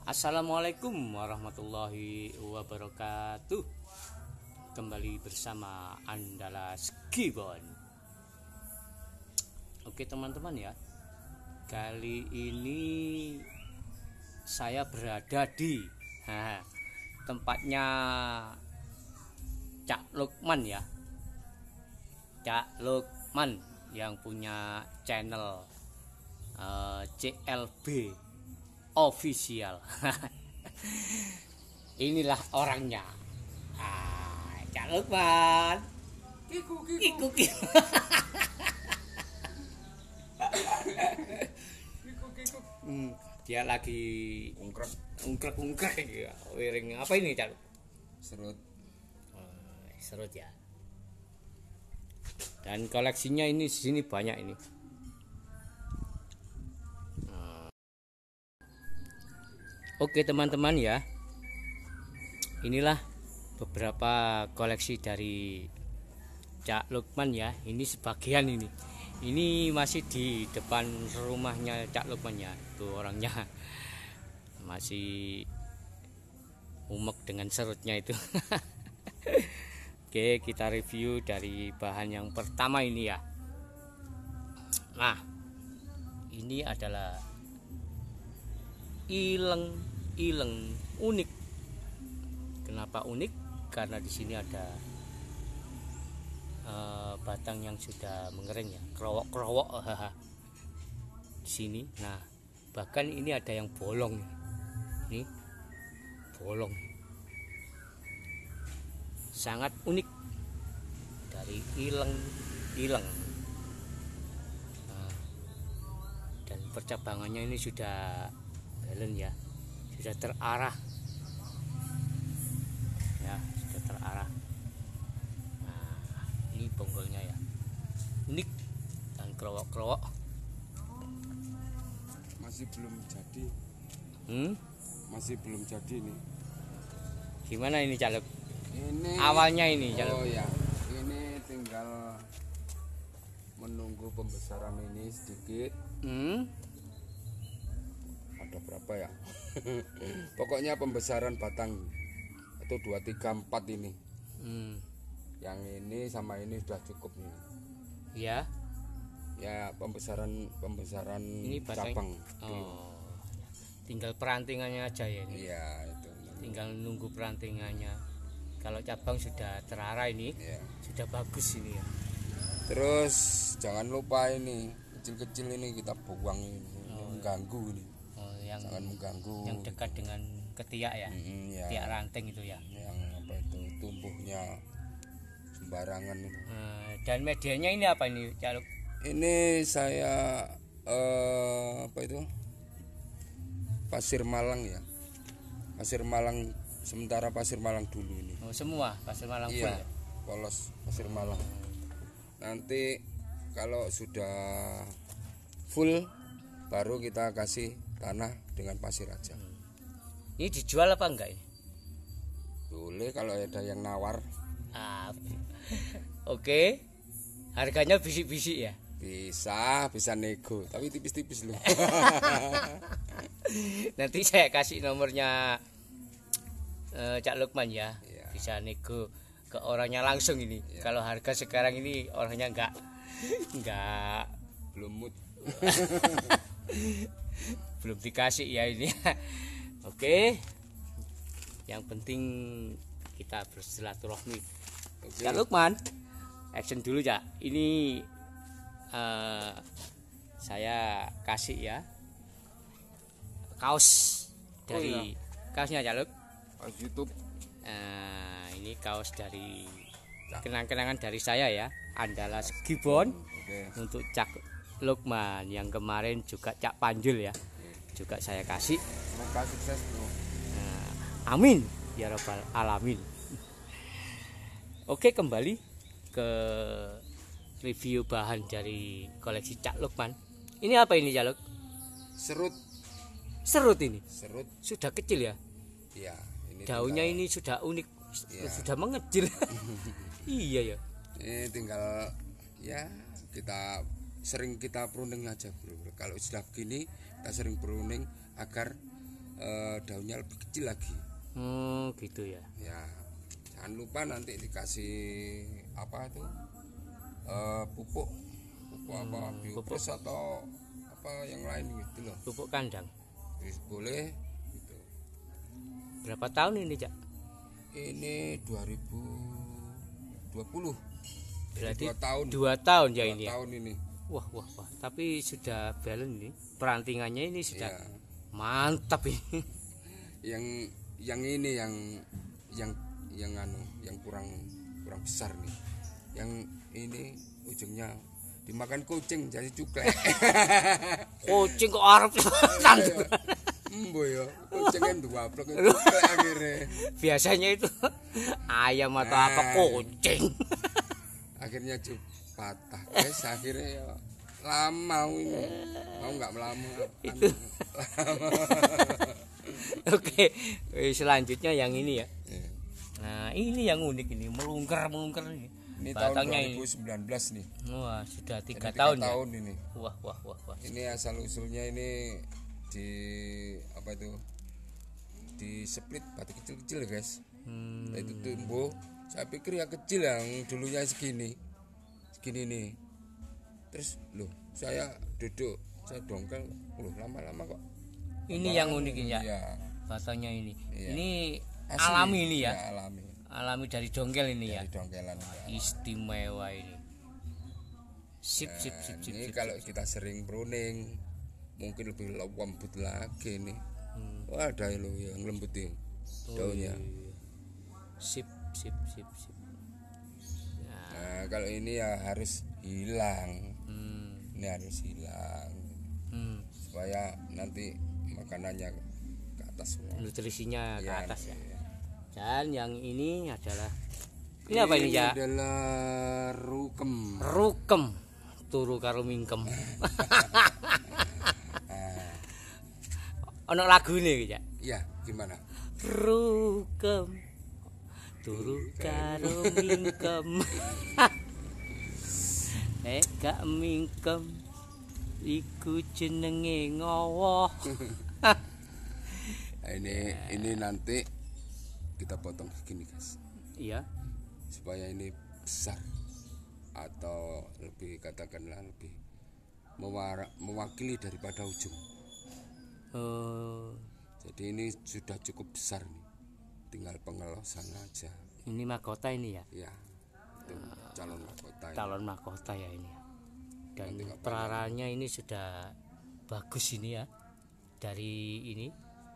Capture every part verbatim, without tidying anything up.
Assalamualaikum warahmatullahi wabarakatuh. Kembali bersama Andalas Gibbon. Oke teman-teman ya, kali ini saya berada di nah, tempatnya Cak Lukman ya. Cak Lukman yang punya channel uh, C L B Official. Inilah orangnya. Ah, Cak Lukman. Kiku kiku. Kiku kiku. Kiku kiku. Hmm, dia lagi Ungkrek. ungkrek-ungkrek ya. Wiring apa ini, Cak? Serut. Oh, serut ya. Dan koleksinya ini di sini banyak ini. Oke teman-teman ya, inilah beberapa koleksi dari Cak Lukman ya. Ini sebagian ini, ini masih di depan rumahnya Cak Lukman ya. Tuh orangnya masih umek dengan serutnya itu. Oke, kita review dari bahan yang pertama ini ya. Nah, ini adalah ileng ileng unik. Kenapa unik? Karena di sini ada uh, batang yang sudah mengering ya, kerowok-kerowok di sini. Nah, bahkan ini ada yang bolong nih, bolong, sangat unik dari ileng ileng. Nah, dan percabangannya ini sudah belen ya, sudah terarah ya, sudah terarah. Nah, ini bonggolnya ya, unik dan kerowok-kerowok. Masih belum jadi. Hmm? Masih belum jadi nih. Gimana ini Cak Luk? Ini Awalnya ini Cak Luk. Oh ya, ini tinggal menunggu pembesaran ini sedikit. Hmm? Ada berapa ya? Pokoknya pembesaran batang itu dua tiga empat ini. Hmm. Yang ini sama ini sudah cukup nih. Ya. Ya, pembesaran pembesaran Ini batang. cabang. Oh. Tinggal perantingannya aja ya ini. Iya, itu. Tinggal nunggu perantingannya. Kalau cabang sudah terarah ini, Iya. sudah bagus ini ya. Terus jangan lupa ini kecil-kecil ini kita buang ini, Oh, mengganggu ini. Oh, yang Jangan mengganggu. yang dekat dengan ketiak ya. Mm, ya. Ketiak ranting itu ya. Yang apa itu tumbuhnya sembarangan ini. Eh, dan medianya ini apa ini Cak Luk? Ini saya eh, apa itu? Pasir Malang ya. Pasir Malang sementara Pasir Malang dulu ini. Oh, semua pasir Malang full Iya, ya? polos Pasir Malang. Nanti kalau sudah full baru kita kasih tanah dengan pasir aja. Ini dijual apa enggak ini? Boleh kalau ada yang nawar. Ah, oke. Harganya bisik-bisik ya? Bisa, bisa nego, tapi tipis-tipis loh. Nanti saya kasih nomornya eh, Cak Lukman ya. Iya. Bisa nego ke orangnya langsung ini. Iya. Kalau harga sekarang ini orangnya enggak enggak Belum mood. belum dikasih ya ini. Oke. Yang penting kita bersilaturahmi. Oke. Cak Lukman, action dulu Cak. Ini eh, saya kasih ya kaos dari Oh, iya. kaosnya Cak Luk. Pas YouTube. Nah, ini kaos dari kenang-kenangan dari saya ya, Andalas Gibbon. Oke. Untuk Cak Lukman yang kemarin juga Cak Panjul ya, juga saya kasih. Semoga sukses bro. Nah, amin ya rabbal alamin. Oke, kembali ke review bahan dari koleksi Cak Lukman. Ini apa ini Cak Luk? Serut. Serut ini. Serut. Sudah kecil ya. Iya. Ini Daunnya tinggal, ini sudah unik, Iya. sudah mengecil. Iya ya. Ini tinggal ya kita sering kita pruning aja bro. Kalau sudah begini kita sering pruning agar eh, daunnya lebih kecil lagi. Hmm, gitu ya. Ya, jangan lupa nanti dikasih apa itu eh, pupuk, pupuk apa biopres atau apa yang lain gitu loh. Pupuk kandang. Bis- Boleh gitu. Berapa tahun ini, Cak? Ini dua ribu dua puluh. Berarti dua tahun. Dua tahun ya Dua ini. Ya? tahun ini. Wah, wah, wah. Tapi sudah balance ini. Perantingannya ini sudah Ya. mantap ini. Yang yang ini yang yang yang anu yang kurang kurang besar nih. Yang ini ujungnya dimakan kucing jadi cuklek. Kucing kok arep tanduran. Embo ya, kucing kan dua blok cuklek akhirnya. Biasanya itu ayam atau Nah. apa kucing. Akhirnya cukup patah. Guys, akhirnya ya lama ini. Mau nggak melama. Itu. Oke, eh, selanjutnya yang ini ya. Ya. Nah, ini yang unik ini, melungker-melungker ini. Ini tahun Batangnya dua ribu sembilan belas nih. ini. Wah, sudah tiga Jadi tahun, tiga ya. tahun ini. Wah, wah, wah, wah. Ini asal usulnya ini di apa itu? Di split batu kecil-kecil ya, guys. Hmm, Nah, itu tumbuh. Saya pikir ya kecil yang dulunya segini. Segini nih. Terus loh, saya duduk, saya dongkel, loh lama-lama kok. ini yang unik ini ya. Iya. Batangnya ini. Iya. Ini Asli. alami ini ya. Iya, alami. Alami dari dongkel ini ya. Dari dongkelan. Istimewa ini. Sip, sip, sip, sip, Ini sip. kalau kita sering pruning mungkin lebih lembut lagi nih. Hmm. Wah, ada lo yang lembut nih daunnya. Sip, sip, sip, sip. Nah, Nah, kalau ini ya harus hilang. hmm, Ini harus hilang hmm. supaya nanti makanannya ke atas semua. Nutrisinya ke Ya, atas ya. iya. Dan yang ini adalah ini apa ini ya? Adalah rukem. Rukem turu karo mingkem. Ono lagune iki ya. Iya, gimana? Rukem turu karo mingkem. Eh gak mingkem iku jenenge ngowoh. Nah, ini ini nanti kita potong segini, guys. Iya. Supaya ini besar atau lebih katakanlah lebih mewara- mewakili daripada ujung. Oh, Jadi ini sudah cukup besar nih. Tinggal pengelosan aja. ini mahkota ini ya. Ya. Itu calon mahkota ini. Calon mahkota ya ini ya. Dan Nanti nggak peraranya ini sudah bagus ini ya. Dari ini.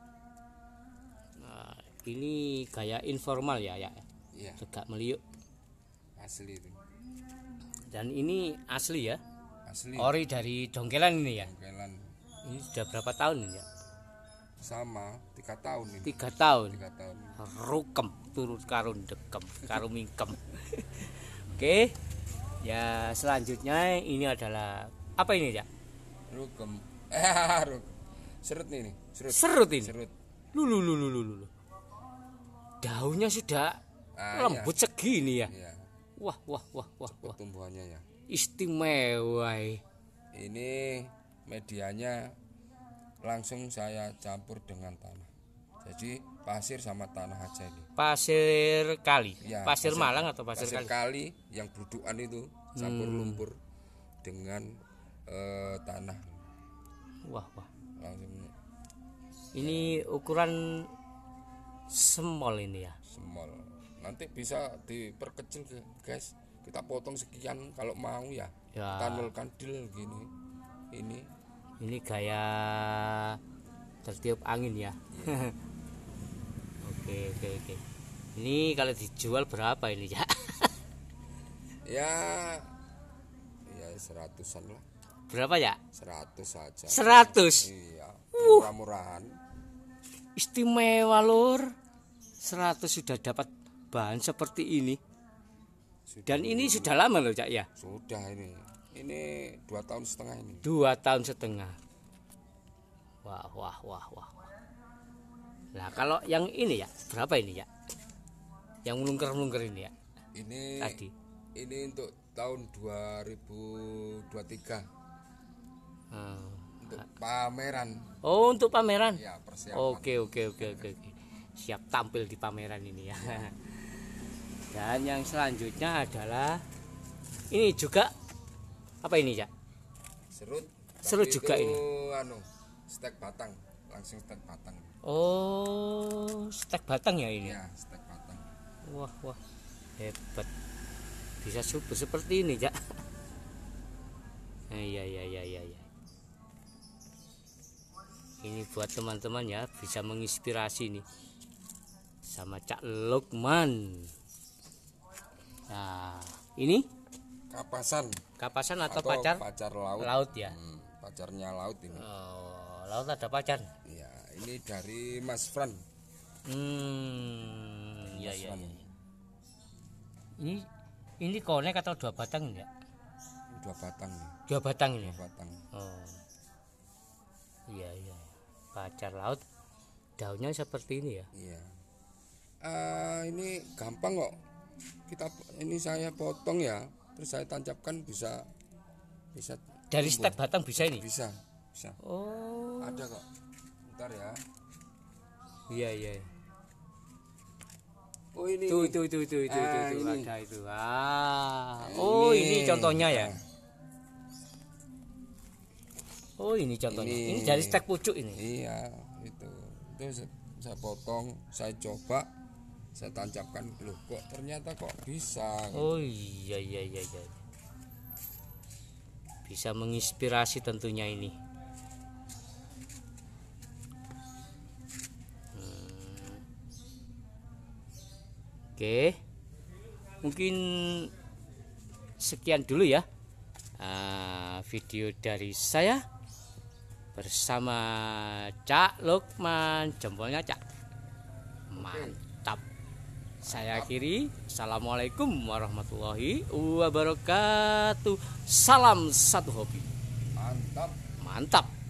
Nah, ini kayak informal ya ya. Iya, Tegak meliuk. asli itu. Dan ini asli ya. Asli. Ori dari dongkelan ini ya. Dongkelan Ini sudah berapa tahun ini ya? sama tiga tahun ini. Tiga tahun. Tiga tahun. Rukem turut karun dekem karo mingkem. Oke. Ya selanjutnya ini adalah apa ini ya? Rukem. Eh, rukem. Serut nih, nih. Serut. Serut ini. Serut. Lulu lulu lulu lulu. Daunnya sudah Ah, lembut segini ya. Iya, Wah wah wah wah wah. pertumbuhannya ya. Istimewa. eh. Ini medianya langsung saya campur dengan tanah. Jadi pasir sama tanah aja ini. Pasir kali. Ya, pasir, Malang atau pasir, pasir kali? kali yang berudukan itu campur Hmm. lumpur dengan eh, tanah Wah wah. langsung Ini ukuran semol ini ya. semol. Nanti bisa diperkecil guys. Kita potong sekian kalau mau ya. Ya. Tanul kandil gini. Ini Ini gaya tertiup angin ya. Oke oke oke. Ini kalau dijual berapa ini ya? ya ya seratusan lah. Berapa ya? Seratus saja. Seratus. Iya. Murah-murahan. Istimewa lur. Seratus sudah dapat bahan seperti ini. Sudah, Dan ini sudah lama loh Cak ya. sudah ini. Ini dua tahun setengah ini. Dua tahun setengah. Wah wah wah wah. wah. Nah kalau yang ini ya berapa ini ya? Yang melungker-melungker ini ya? Ini Tadi. ini untuk tahun dua ribu dua puluh tiga. Hmm. untuk pameran. Oh, untuk pameran. Ya, persiapan. Oke, oke, oke, oke. oke. Siap tampil di pameran ini ya. Dan yang selanjutnya adalah ini juga apa ini, Cak? Serut. Serut Tapi juga itu, ini. Anu, stek batang, langsung stek batang. Oh, stek batang ya ini. Ya, stek batang. Wah, wah. Hebat. Bisa subur seperti ini, Cak. Iya, iya, iya, iya, iya. Ini buat teman-teman ya, bisa menginspirasi nih sama Cak Lukman. Nah, ini Kapasan kapasan atau, atau pacar? pacar laut. Laut ya. Hmm, pacarnya laut ini. Oh, laut ada pacar. Ya, ini dari Mas Fran. Hmm, iya, Mas iya. Fran. iya. Ini ini konek atau dua batang enggak? Dua batang nih. Dua batang ini. Dua batang. Oh. Iya, iya. Pacar laut daunnya seperti ini ya. Iya. Uh, ini gampang kok. Kita ini saya potong ya, terus saya tancapkan bisa bisa Dari tumbuh. stek batang bisa ini. Bisa, bisa. Oh. Ada kok. Bentar ya. Iya, iya. Oh ini. Tuh, tuh, tuh, tuh, tuh, Ah, tuh, tuh, ini. ada itu. Ah. Oh, ini contohnya ya. Ah, Oh, ini contohnya. Ini, Ini. dari stek pucuk ini. iya, itu. Itu saya, saya potong, saya coba, saya tancapkan. Loh, kok ternyata kok bisa. Oh, iya, iya, iya, iya. Bisa menginspirasi tentunya ini. Hmm. Oke. Mungkin sekian dulu ya. Uh, video dari saya bersama Cak Lukman, jempolnya Cak. Mantap. Saya akhiri. Assalamualaikum warahmatullahi wabarakatuh. Salam satu hobi. Mantap. Mantap.